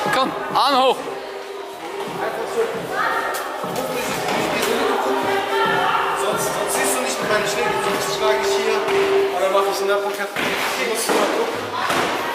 Komm, Arm hoch. Einfach so. Sonst siehst du nicht meine Schläge, sonst schlage ich hier und dann mache ich einen Uppercut. Hier musst du mal gucken.